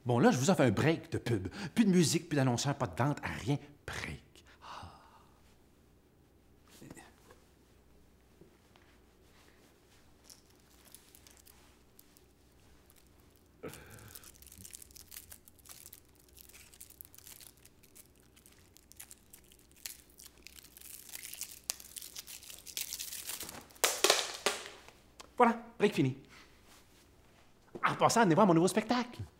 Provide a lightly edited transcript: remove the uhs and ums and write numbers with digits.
Bon, là, je vous offre un break de pub. Plus de musique, plus d'annonceurs, pas de vente, à rien. Break. Voilà, break fini. En passant, venez voir mon nouveau spectacle.